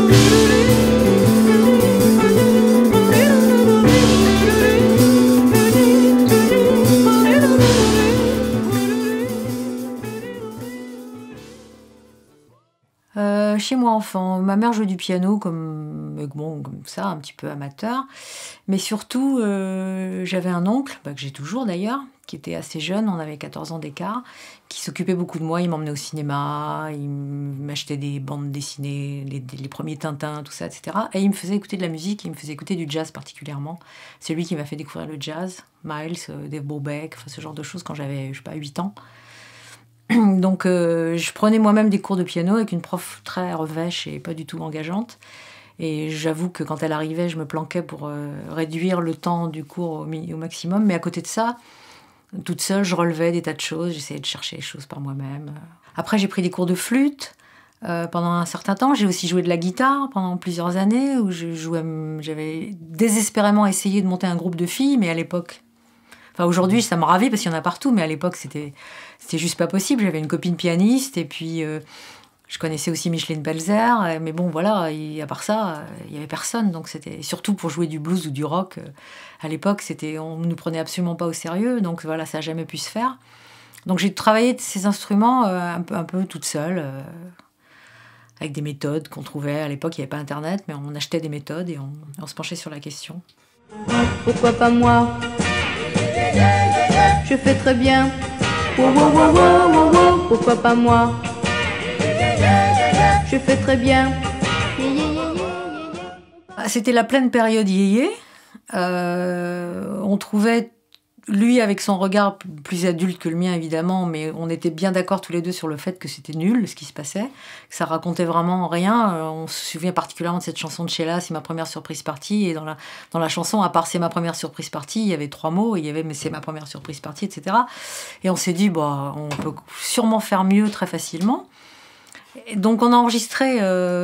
Chez moi enfant, ma mère jouait du piano comme ça, un petit peu amateur. Mais surtout, j'avais un oncle, que j'ai toujours d'ailleurs, qui était assez jeune, on avait 14 ans d'écart, qui s'occupait beaucoup de moi. Il m'emmenait au cinéma, il m'achetait des bandes dessinées, les premiers Tintins, tout ça, etc. Et il me faisait écouter de la musique, il me faisait écouter du jazz particulièrement. C'est lui qui m'a fait découvrir le jazz, Miles, Dave Brubeck, ce genre de choses quand j'avais, 8 ans. Donc je prenais moi-même des cours de piano avec une prof très revêche et pas du tout engageante. Et j'avoue que quand elle arrivait, je me planquais pour réduire le temps du cours au maximum. Mais à côté de ça, toute seule, je relevais des tas de choses, j'essayais de chercher les choses par moi-même. Après, j'ai pris des cours de flûte pendant un certain temps. J'ai aussi joué de la guitare pendant plusieurs années, où j'avais désespérément essayé de monter un groupe de filles, mais à l'époque... Enfin, aujourd'hui, ça me ravit parce qu'il y en a partout, mais à l'époque, c'était juste pas possible. J'avais une copine pianiste, et puis je connaissais aussi Micheline Belzer, mais bon, voilà, à part ça, il y avait personne. Donc c'était surtout pour jouer du blues ou du rock. À l'époque, on nous prenait absolument pas au sérieux, donc voilà, ça n'a jamais pu se faire. Donc j'ai travaillé ces instruments un peu toute seule, avec des méthodes qu'on trouvait. À l'époque, il n'y avait pas Internet, mais on achetait des méthodes et on se penchait sur la question. Pourquoi pas moi? Je fais très bien. Pourquoi pas moi? Je fais très bien. C'était la pleine période yéyé. On trouvait, lui avec son regard plus adulte que le mien évidemment, mais on était bien d'accord tous les deux sur le fait que c'était nul ce qui se passait, que ça racontait vraiment rien. On se souvient particulièrement de cette chanson de Sheila, C'est ma première surprise partie, et dans la chanson, à part C'est ma première surprise partie, il y avait 3 mots, il y avait mais c'est ma première surprise partie, etc. Et on s'est dit, on peut sûrement faire mieux très facilement. Et donc on a enregistré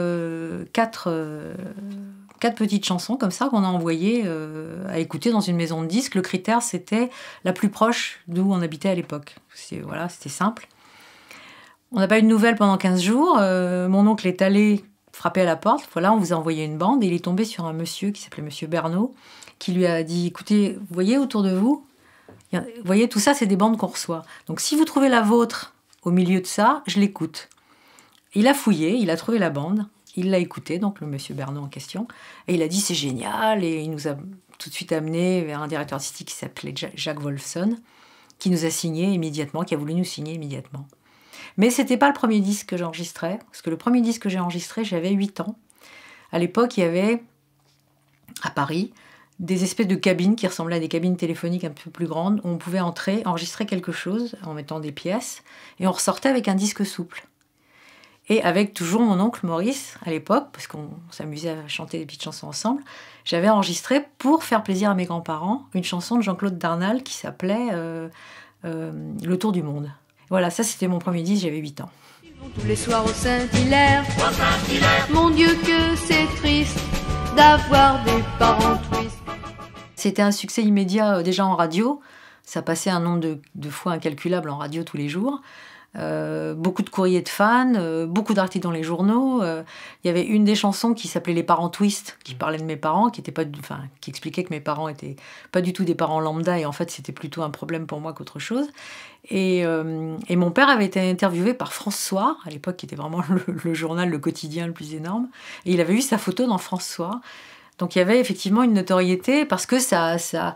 4 petites chansons comme ça qu'on a envoyées à écouter dans une maison de disques. Le critère, c'était la plus proche d'où on habitait à l'époque. C'était simple. On n'a pas eu de nouvelles pendant 15 jours. Mon oncle est allé frapper à la porte. Voilà, on vous a envoyé une bande. Et il est tombé sur un monsieur qui s'appelait Monsieur Bernot, qui lui a dit, écoutez, vous voyez autour de vous, vous voyez, tout ça, c'est des bandes qu'on reçoit. Donc si vous trouvez la vôtre au milieu de ça, je l'écoute. Il a fouillé, il a trouvé la bande. Il l'a écouté, donc le monsieur Bernot en question, et il a dit c'est génial, et il nous a tout de suite amené vers un directeur artistique qui s'appelait Jacques Wolfson, qui nous a signé immédiatement, qui a voulu nous signer immédiatement. Mais c'était pas le premier disque que j'enregistrais, parce que le premier disque que j'ai enregistré, j'avais 8 ans. À l'époque, il y avait, à Paris, des espèces de cabines qui ressemblaient à des cabines téléphoniques un peu plus grandes, où on pouvait entrer, enregistrer quelque chose en mettant des pièces, et on ressortait avec un disque souple. Et avec toujours mon oncle Maurice, à l'époque, parce qu'on s'amusait à chanter des petites chansons ensemble, j'avais enregistré, pour faire plaisir à mes grands-parents, une chanson de Jean-Claude Darnal qui s'appelait Le Tour du Monde. Voilà, ça c'était mon premier disque, j'avais 8 ans. Tous les soirs au Saint-Hilaire, mon Dieu que c'est triste d'avoir des parents tristes. C'était un succès immédiat déjà en radio, ça passait un nombre de fois incalculable en radio tous les jours. Beaucoup de courriers de fans, beaucoup d'articles dans les journaux. Il y avait une des chansons qui s'appelait Les parents twist, qui parlait de mes parents, qui expliquait que mes parents étaient pas du tout des parents lambda, et en fait c'était plutôt un problème pour moi qu'autre chose. Et mon père avait été interviewé par France Soir, à l'époque qui était vraiment le journal, le quotidien le plus énorme, et il avait vu sa photo dans France Soir. Donc il y avait effectivement une notoriété, parce que ça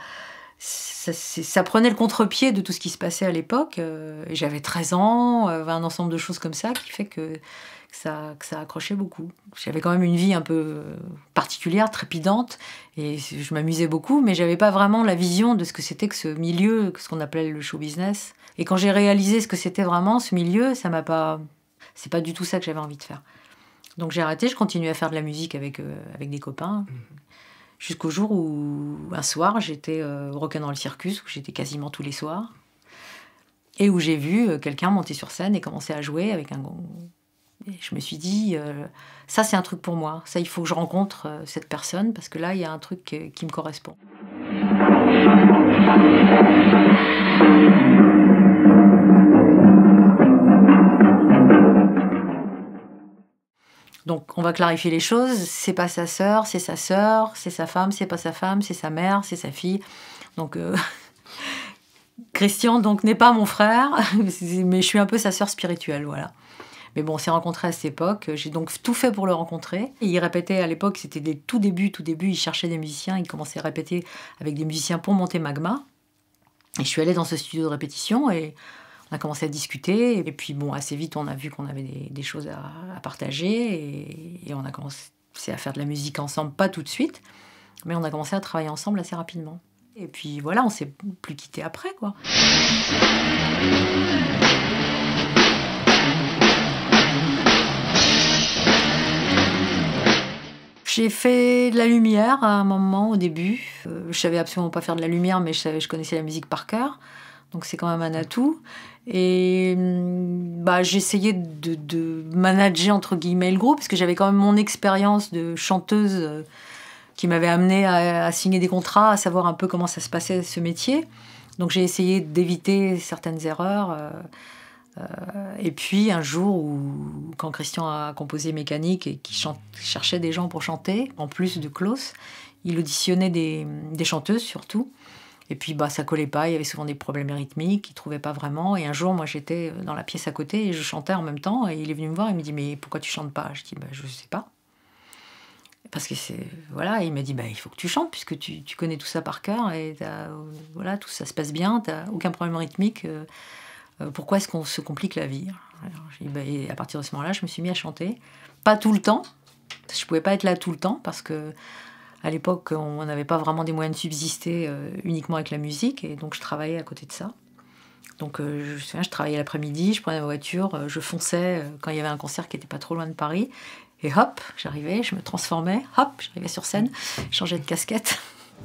prenait le contre-pied de tout ce qui se passait à l'époque. J'avais 13 ans, un ensemble de choses comme ça qui fait que ça accrochait beaucoup. J'avais quand même une vie un peu particulière, trépidante, et je m'amusais beaucoup, mais j'avais pas vraiment la vision de ce que c'était que ce milieu, ce qu'on appelait le show business. Et quand j'ai réalisé ce que c'était vraiment, ce milieu, c'est pas du tout ça que j'avais envie de faire. Donc j'ai arrêté, je continuais à faire de la musique avec des copains. Jusqu'au jour où, un soir, j'étais au Rock'n'Roll Circus, où j'étais quasiment tous les soirs, et où j'ai vu quelqu'un monter sur scène et commencer à jouer avec un gong. Et je me suis dit, ça c'est un truc pour moi, ça il faut que je rencontre cette personne, parce que là il y a un truc qui me correspond. Donc on va clarifier les choses, c'est pas sa sœur, c'est sa femme, c'est pas sa femme, c'est sa mère, c'est sa fille. Donc Christian donc n'est pas mon frère, mais je suis un peu sa sœur spirituelle, voilà. Mais bon, on s'est rencontrés à cette époque, j'ai donc tout fait pour le rencontrer. Et il répétait à l'époque, c'était des tout débuts, il cherchait des musiciens, il commençait à répéter avec des musiciens pour monter Magma. Et je suis allée dans ce studio de répétition et on a commencé à discuter. Et puis bon, assez vite, on a vu qu'on avait des choses à partager et on a commencé à faire de la musique ensemble, pas tout de suite, mais on a commencé à travailler ensemble assez rapidement. Et puis voilà, on s'est plus quittés après, quoi. J'ai fait de la lumière à un moment, au début. Je savais absolument pas faire de la lumière, mais je connaissais la musique par cœur. Donc c'est quand même un atout. Et j'essayais de manager, entre guillemets, le groupe, parce que j'avais quand même mon expérience de chanteuse qui m'avait amenée à signer des contrats, à savoir un peu comment ça se passait, ce métier. Donc j'ai essayé d'éviter certaines erreurs. Et puis un jour, quand Christian a composé Mécanique et qu'il cherchait des gens pour chanter, en plus de Klaus, il auditionnait des chanteuses surtout. Et puis ça collait pas, il y avait souvent des problèmes rythmiques, il trouvait pas vraiment. Et un jour, moi j'étais dans la pièce à côté et je chantais en même temps. Et il est venu me voir, il me dit mais pourquoi tu chantes pas? Je dis je sais pas. Parce que voilà, il m'a dit il faut que tu chantes puisque tu connais tout ça par cœur et voilà, tout ça se passe bien, t'as aucun problème rythmique. Pourquoi est-ce qu'on se complique la vie? Alors, et à partir de ce moment-là, je me suis mis à chanter. Pas tout le temps. Je ne pouvais pas être là tout le temps parce que à l'époque, on n'avait pas vraiment des moyens de subsister uniquement avec la musique. Et donc, je travaillais à côté de ça. Donc, je me souviens, je travaillais l'après-midi, je prenais ma voiture, je fonçais quand il y avait un concert qui n'était pas trop loin de Paris. Et hop, j'arrivais, je me transformais. Hop, j'arrivais sur scène, je changeais de casquette.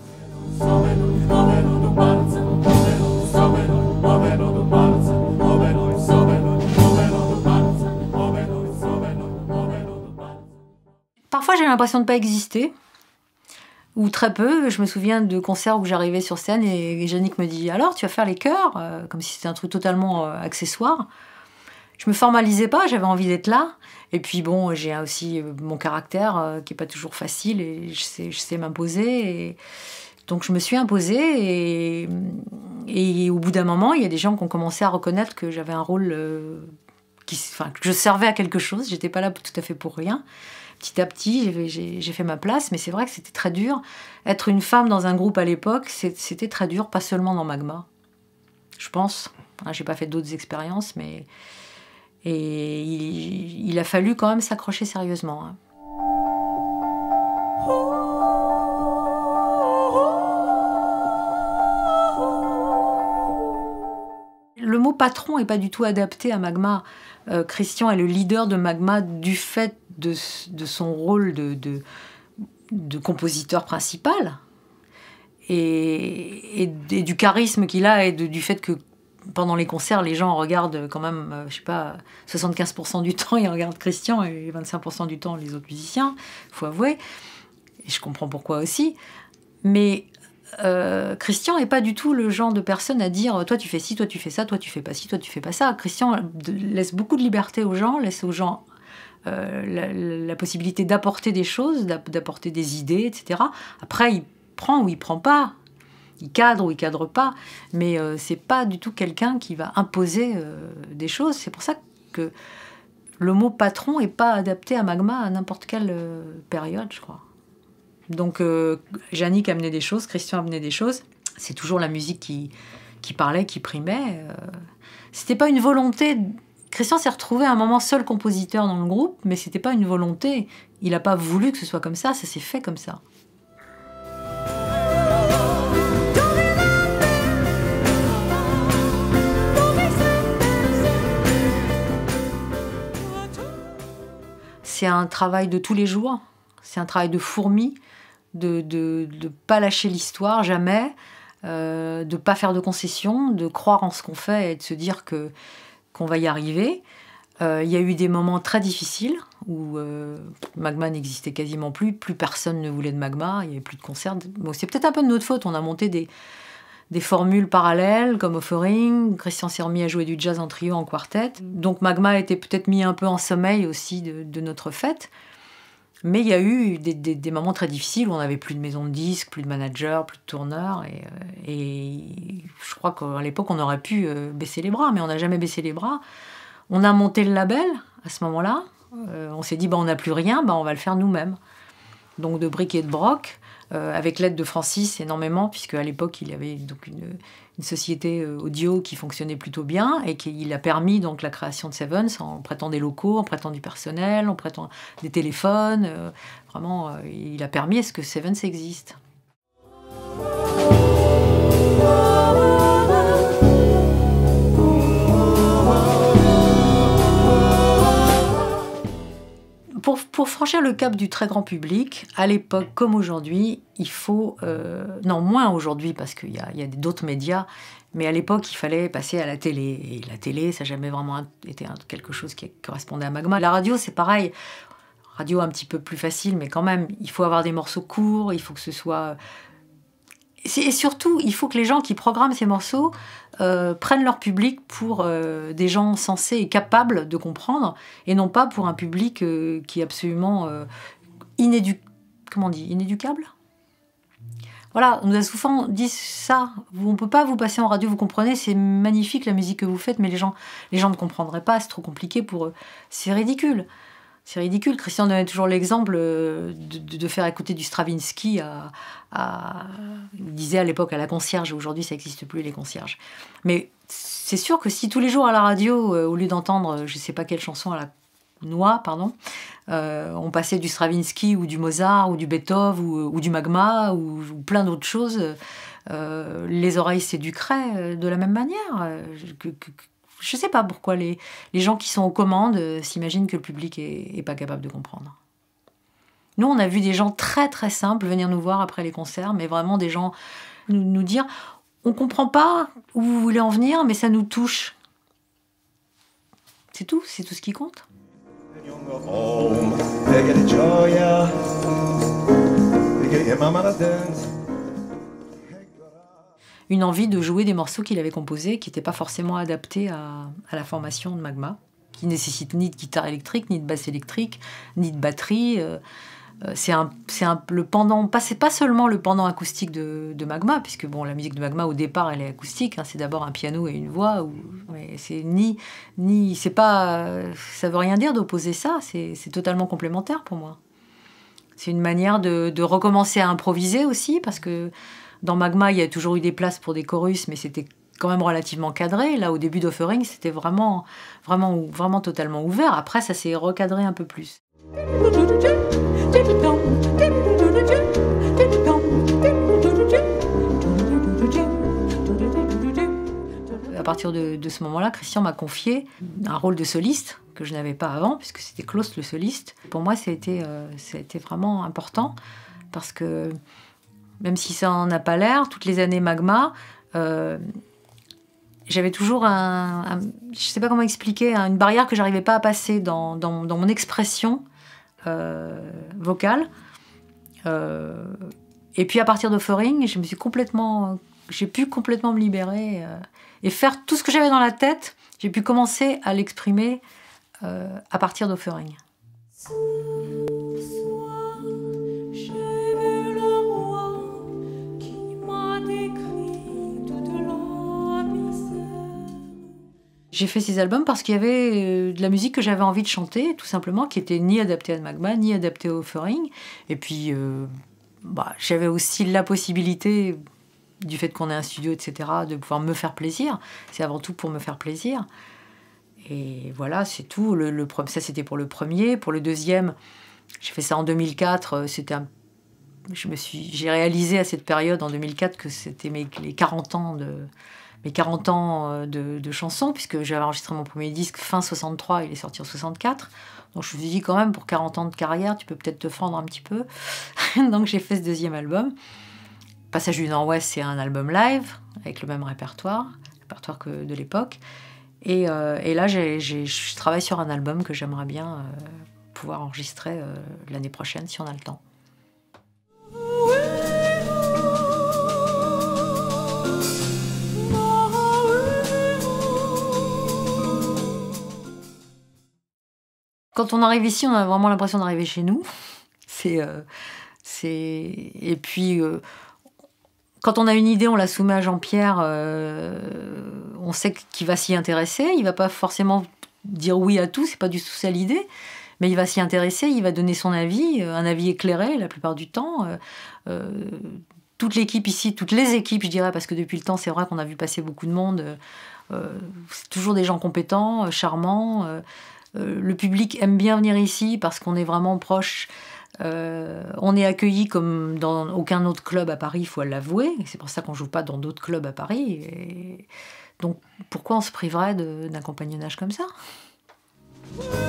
Parfois, j'ai l'impression de ne pas exister, ou très peu. Je me souviens de concerts où j'arrivais sur scène et Yannick me dit « Alors, tu vas faire les chœurs ?» Comme si c'était un truc totalement accessoire. Je me formalisais pas, j'avais envie d'être là. Et puis bon, j'ai aussi mon caractère qui n'est pas toujours facile et je sais m'imposer. Et donc je me suis imposée et au bout d'un moment, il y a des gens qui ont commencé à reconnaître que j'avais un rôle, que je servais à quelque chose. J'étais pas là tout à fait pour rien. Petit à petit, j'ai fait ma place, mais c'est vrai que c'était très dur. Être une femme dans un groupe à l'époque, c'était très dur, pas seulement dans Magma, je pense. J'ai pas fait d'autres expériences, mais il a fallu quand même s'accrocher sérieusement. Le mot patron n'est pas du tout adapté à Magma. Christian est le leader de Magma du fait de son rôle de compositeur principal et du charisme qu'il a et du fait que pendant les concerts, les gens regardent quand même, 75% du temps, ils regardent Christian et 25% du temps les autres musiciens, il faut avouer. Et je comprends pourquoi aussi. Mais Christian n'est pas du tout le genre de personne à dire « toi tu fais ci, toi tu fais ça, toi tu fais pas ci, toi tu fais pas ça ». Christian laisse beaucoup de liberté aux gens, laisse aux gens la possibilité d'apporter des choses, d'apporter des idées, etc. Après, il prend ou il prend pas. Il cadre ou il cadre pas, mais c'est pas du tout quelqu'un qui va imposer des choses. C'est pour ça que le mot patron est pas adapté à Magma à n'importe quelle période, je crois. Donc Yannick amenait des choses, Christian amenait des choses. C'est toujours la musique qui parlait, qui primait. C'était pas une volonté. Christian s'est retrouvé à un moment seul compositeur dans le groupe, mais c'était pas une volonté. Il a pas voulu que ce soit comme ça s'est fait comme ça. C'est un travail de tous les jours, c'est un travail de fourmi, de pas lâcher l'histoire, jamais, de pas faire de concessions, de croire en ce qu'on fait et de se dire qu'on va y arriver. Il y a eu des moments très difficiles où Magma n'existait quasiment plus personne ne voulait de Magma, il n'y avait plus de concerts. Bon, c'est peut-être un peu de notre faute, on a monté des formules parallèles comme Offering, Christian s'est remis à jouer du jazz en trio, en quartet. Donc Magma était peut-être mis un peu en sommeil aussi de notre fête. Mais il y a eu des moments très difficiles où on n'avait plus de maison de disques, plus de manager, plus de tourneurs. Et je crois qu'à l'époque, on aurait pu baisser les bras, mais on n'a jamais baissé les bras. On a monté le label à ce moment-là. On s'est dit, on n'a plus rien, on va le faire nous-mêmes. Donc de briques et de broc, avec l'aide de Francis énormément, puisque à l'époque, il y avait donc une société audio qui fonctionnait plutôt bien et qui a permis donc la création de Sevens en prêtant des locaux, en prêtant du personnel, en prêtant des téléphones. Vraiment, il a permis à ce que Sevens existe. Pour franchir le cap du très grand public, à l'époque comme aujourd'hui, il faut... non, moins aujourd'hui, parce qu'il y a d'autres médias, mais à l'époque, il fallait passer à la télé. Et la télé, ça n'a jamais vraiment été quelque chose qui correspondait à Magma. La radio, c'est pareil. Radio un petit peu plus facile, mais quand même, il faut avoir des morceaux courts, il faut que ce soit... Et surtout, il faut que les gens qui programment ces morceaux prennent leur public pour des gens sensés et capables de comprendre, et non pas pour un public qui est absolument inéducable. Voilà, on nous a souvent dit ça. On ne peut pas vous passer en radio, vous comprenez, c'est magnifique la musique que vous faites, mais les gens ne comprendraient pas, c'est trop compliqué pour eux. C'est ridicule. C'est ridicule. Christian donnait toujours l'exemple de faire écouter du Stravinsky il disait à l'époque à la concierge, aujourd'hui ça n'existe plus les concierges. Mais c'est sûr que si tous les jours à la radio, au lieu d'entendre je ne sais pas quelle chanson à la noix, on passait du Stravinsky ou du Mozart ou du Beethoven ou du Magma ou plein d'autres choses, les oreilles s'éduqueraient de la même manière. Je ne sais pas pourquoi les gens qui sont aux commandes s'imaginent que le public n'est pas capable de comprendre. Nous, on a vu des gens très très simples venir nous voir après les concerts, mais vraiment des gens nous dire « on ne comprend pas où vous voulez en venir, mais ça nous touche ». C'est tout ce qui compte. Une envie de jouer des morceaux qu'il avait composés, qui n'étaient pas forcément adaptés à la formation de Magma, qui ne nécessitent ni de guitare électrique, ni de basse électrique, ni de batterie. C'est le pendant, c'est pas seulement le pendant acoustique de Magma, puisque la musique de Magma au départ elle est acoustique, c'est d'abord un piano et une voix. Mais c'est c'est pas, ça veut rien dire d'opposer ça. C'est totalement complémentaire pour moi. C'est une manière de recommencer à improviser aussi, parce que dans Magma, il y a toujours eu des places pour des chorus, mais c'était quand même relativement cadré. Là, au début d'Offering, c'était vraiment totalement ouvert. Après, ça s'est recadré un peu plus. À partir de ce moment-là, Christian m'a confié un rôle de soliste que je n'avais pas avant, puisque c'était Klaus le soliste. Pour moi, ça a été vraiment important, parce que même si ça n'en a pas l'air, toutes les années Magma, j'avais toujours je ne sais pas comment expliquer, une barrière que je n'arrivais pas à passer dans mon expression vocale. Et puis à partir d'Offering, j'ai pu complètement me libérer et faire tout ce que j'avais dans la tête. J'ai pu commencer à l'exprimer à partir d'Offering. J'ai fait ces albums parce qu'il y avait de la musique que j'avais envie de chanter, tout simplement, qui était ni adaptée à Magma, ni adaptée au Offering. Et puis, j'avais aussi la possibilité, du fait qu'on ait un studio, etc., de pouvoir me faire plaisir. C'est avant tout pour me faire plaisir. Et voilà, c'est tout. Ça, c'était pour le premier. Pour le deuxième, j'ai fait ça en 2004. J'ai réalisé à cette période, en 2004, que c'était les 40 ans de chansons, puisque j'avais enregistré mon premier disque fin 63, il est sorti en 64. Donc je me suis dit, quand même, pour 40 ans de carrière, tu peux peut-être te fendre un petit peu. Donc j'ai fait ce deuxième album. Passage du Nord-Ouest, c'est un album live, avec le même répertoire que de l'époque. Et là, je travaille sur un album que j'aimerais bien pouvoir enregistrer l'année prochaine, si on a le temps. Quand on arrive ici, on a vraiment l'impression d'arriver chez nous. Et puis, quand on a une idée, on la soumet à Jean-Pierre, on sait qu'il va s'y intéresser. Il va pas forcément dire oui à tout, c'est pas du tout ça l'idée. Mais il va s'y intéresser, il va donner son avis, un avis éclairé la plupart du temps. Toute l'équipe ici, toutes les équipes, je dirais, parce que depuis le temps, c'est vrai qu'on a vu passer beaucoup de monde. C'est toujours des gens compétents, charmants. Le public aime bien venir ici parce qu'on est vraiment proche. On est accueillis comme dans aucun autre club à Paris, il faut l'avouer. C'est pour ça qu'on ne joue pas dans d'autres clubs à Paris. Donc pourquoi on se priverait d'un compagnonnage comme ça ?